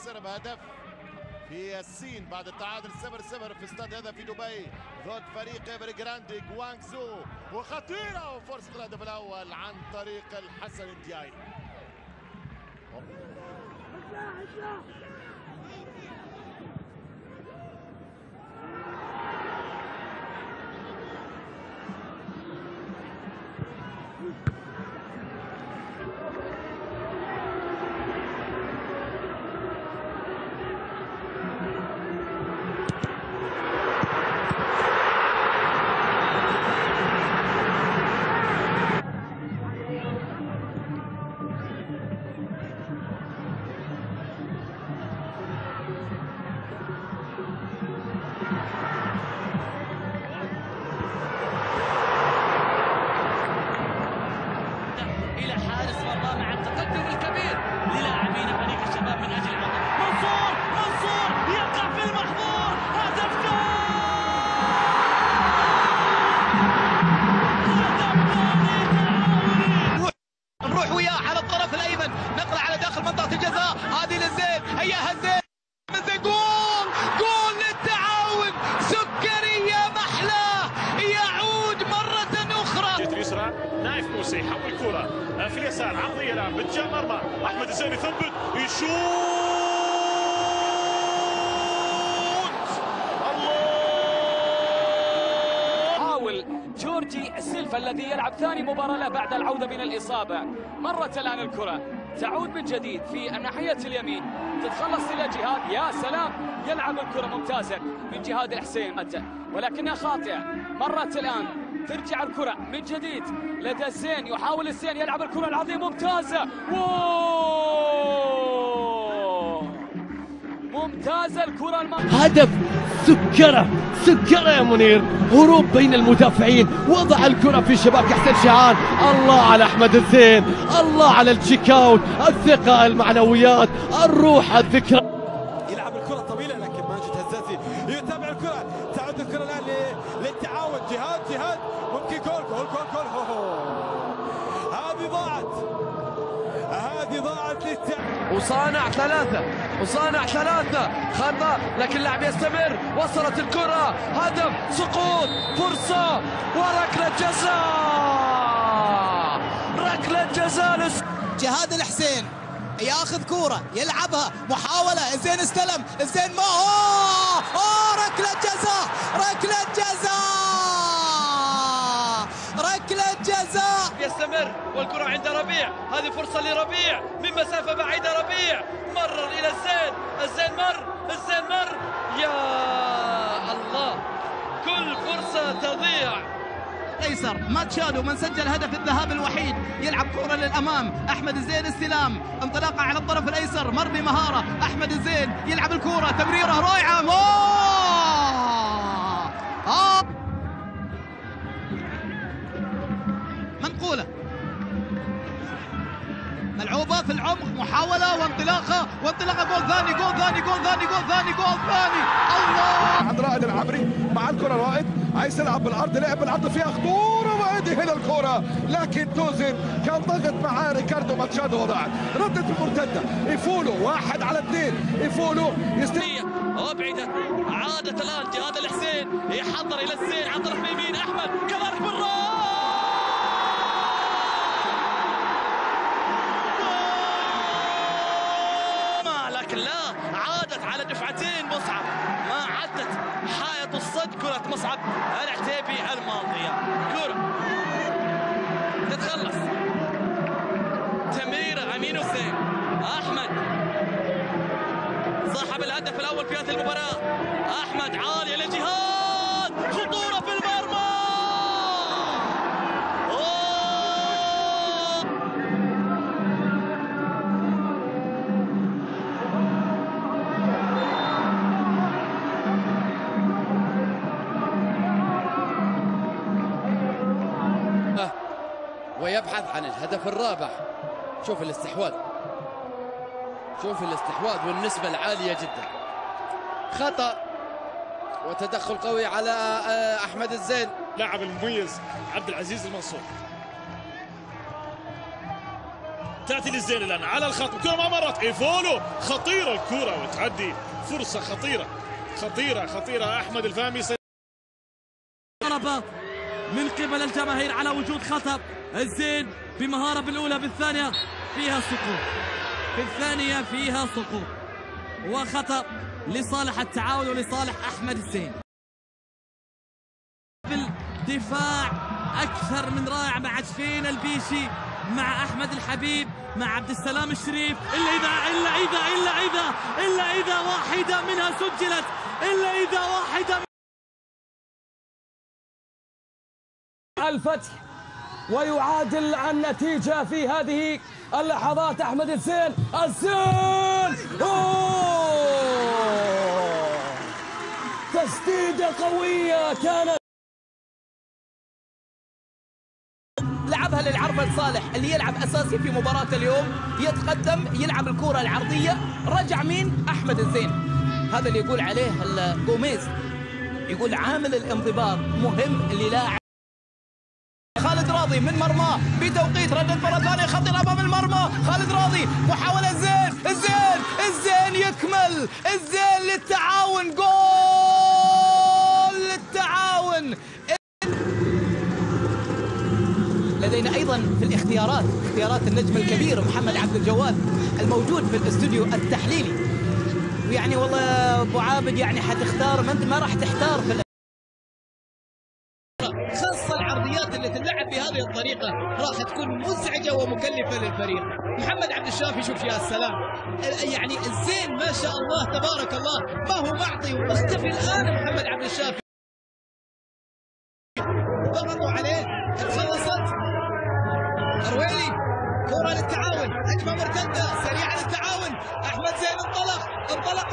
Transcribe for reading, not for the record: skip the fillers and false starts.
يستلم هدف في الصين بعد التعادل 0-0 في استاد هذا في دبي ضد فريق ايفرغراندي غوانغزو، وخطيره وفرصه الهدف الاول عن طريق الحسن الدياي. نروح وياه على الطرف الايمن، نقله على داخل منطقه الجزاء، هذه للزين، هيا هالزين من زين، جول للتعاون، سكريه محلاه يعود مره اخرى. جت اليسرى، نايف موسى يحول كره في اليسار، عرضيه الان باتجاه مرمى، احمد الزين يثبت يشوط. جورجي سيلفا الذي يلعب ثاني مباراة له بعد العودة من الإصابة. مرت الآن الكرة تعود من جديد في الناحية اليمين، تتخلص إلى جهاد، يا سلام، يلعب الكرة ممتازة من جهاد الحسين ولكنها خاطئة. مرت الآن ترجع الكرة من جديد لدى الزين، يحاول الزين يلعب الكرة العظيمة ممتازة، ممتازة الكرة هدف سكرة يا منير، هروب بين المدافعين، وضع الكرة في شباك حسين شعان. الله على أحمد الزين، الله على التشيك اوت، الثقة، المعنويات، الروح، الذكرى. يلعب الكرة طويلة لكن ماجد هزازي يتابع الكرة، تعود الكرة الآن للتعاون، جهاد ممكن جول. هذه ضاعت وصانع ثلاثة خطأ، لكن اللاعب يستمر، وصلت الكرة، هدف، سقوط، فرصة، وركلة جزاء جهاد الحسين ياخذ كرة يلعبها، محاولة، الزين استلم، الزين ما هو ركلة جزاء يستمر، والكرة عند ربيع، هذه فرصة لربيع من مسافة بعيدة، ربيع مرر إلى الزين مر، يا الله، كل فرصة تضيع. ايسر ماتشادو من سجل هدف الذهاب الوحيد، يلعب كرة للامام، احمد الزين استلام، انطلاقه على الطرف الايسر، مر بمهارة، احمد الزين يلعب الكرة، تمريرة رائعة، منقولة، ملعوبة في العمق، محاولة وانطلاقة، جول ثاني، الله عند رائد العبري مع الكرة، رائد عايز يلعب بالعرض، لعب بالعرض فيها خطورة، وادي هنا الكرة، لكن توزن كان ضغط مع ريكاردو ماتشادو، وضعت ردة المرتدة، يفولو 1 على 2، يفولو أبعدت، عادت الآن جهاد الحسين يحضر إلى الزين على الطرف اليمين، أحمد كذلك بالراس، لكن لا، عادت على دفعتين مصعب، ما عدت حائط الصد كرة مصعب العتيبي الماضية، كرة تتخلص، تمريرة أمين حسين، أحمد صاحب الهدف الأول في هذه المباراة، أحمد عالية لجهاد، خطورة في المرمى، ويبحث عن الهدف الرابع. شوف الاستحواذ والنسبة العالية جدا. خطأ وتدخل قوي على أحمد الزين. لاعب المميز عبد العزيز المنصور. تأتي للزين الآن على الخط، الكرة ما مرت، إيفولو خطيرة الكرة وتعدي، فرصة خطيرة خطيرة خطيرة. أحمد الفهمي ضربة من قبل الجماهير على وجود خطأ. الزين بمهارة بالأولى، بالثانية فيها سقوط، بالثانية فيها سقوط وخطأ لصالح التعاون ولصالح أحمد الزين. بالدفاع أكثر من رائع مع جفين البيشي، مع أحمد الحبيب، مع عبد السلام الشريف. إلا إذا واحدة منها سجلت، إلا إذا واحدة الفتح ويعادل النتيجة في هذه اللحظات. أحمد الزين، تسديدة قوية كانت، لعبها للعربة صالح اللي يلعب أساسي في مباراة اليوم، يتقدم يلعب الكرة العرضية، رجع مين؟ أحمد الزين. هذا اللي يقول عليه جوميز، يقول عامل الانضباط مهم للاعب. خالد راضي من مرماه بتوقيت، ردت مرة ثانية خطيرة أمام المرمى. خالد راضي محاولة، الزين يكمل، الزين للتعاون، جول للتعاون. لدينا أيضا في الاختيارات اختيارات النجم الكبير محمد عبد الجواد الموجود في الاستوديو التحليلي. ويعني والله أبو عابد يعني حتختار، ما راح تحتار في خاصة العرضيات اللي تلعب بهذه الطريقة راح تكون مزعجة ومكلفة للفريق. محمد عبد الشافي شوف يا سلام، يعني الزين ما شاء الله تبارك الله ما هو معطي ومختفي الآن. محمد عبد الشافي ضغطوا عليه، خلصت أرويلي، كرة للتعاون، هجمة مرتدة سريعة للتعاون. أحمد زين انطلق